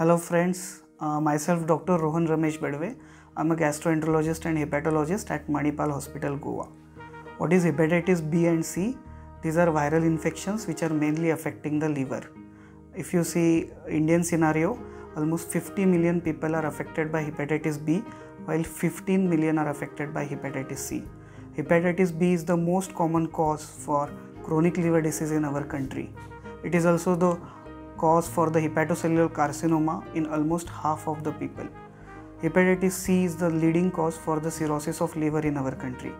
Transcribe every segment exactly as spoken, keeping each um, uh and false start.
Hello friends, uh, myself Doctor Rohan Ramesh Bedve. I'm a gastroenterologist and hepatologist at Manipal Hospital, Goa. What is hepatitis B and C? These are viral infections which are mainly affecting the liver. If you see Indian scenario, almost fifty million people are affected by hepatitis B, while fifteen million are affected by hepatitis C. Hepatitis B is the most common cause for chronic liver disease in our country. It is also the cause for the hepatocellular carcinoma in almost half of the people. Hepatitis C is the leading cause for the cirrhosis of liver in our country.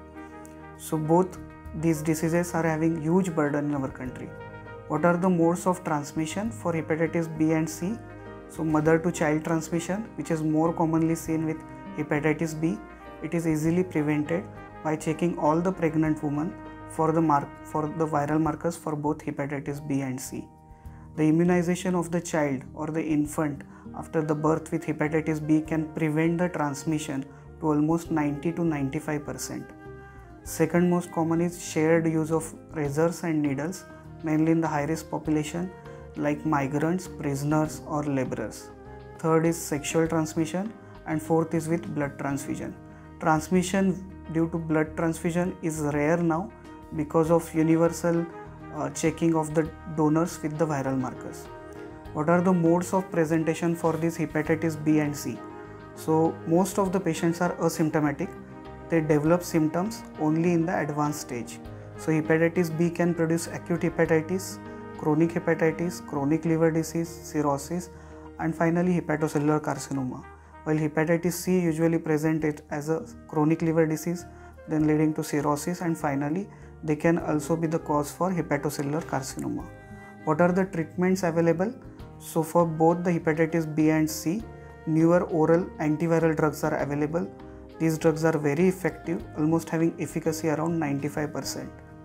So both these diseases are having huge burden in our country. What are the modes of transmission for hepatitis B and C? So mother to child transmission, which is more commonly seen with hepatitis B. It is easily prevented by checking all the pregnant women for the mark for the viral markers for both hepatitis B and C. The immunization of the child or the infant after the birth with hepatitis B can prevent the transmission to almost ninety to ninety-five percent. Second most common is shared use of razors and needles, mainly in the high-risk population like migrants, prisoners or laborers. Third is sexual transmission, and fourth is with blood transfusion. Transmission due to blood transfusion is rare now because of universal uh, checking of the donors with the viral markers. What are the modes of presentation for this hepatitis B and C? So most of the patients are asymptomatic. They develop symptoms only in the advanced stage. So hepatitis B can produce acute hepatitis, chronic hepatitis, chronic liver disease, cirrhosis, and finally hepatocellular carcinoma. While hepatitis C usually present it as a chronic liver disease, then leading to cirrhosis, and finally they can also be the cause for hepatocellular carcinoma. What are the treatments available? So for both the hepatitis B and C, newer oral antiviral drugs are available. These drugs are very effective, almost having efficacy around ninety-five percent.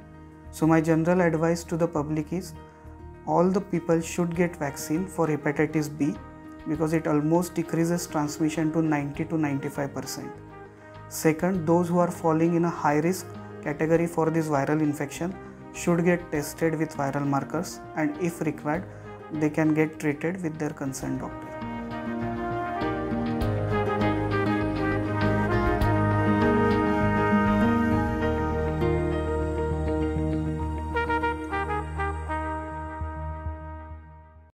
So my general advice to the public is, all the people should get vaccine for hepatitis B because it almost decreases transmission to ninety to ninety-five percent. Second, those who are falling in a high risk category for this viral infection should get tested with viral markers, and if required, they can get treated with their concerned doctor.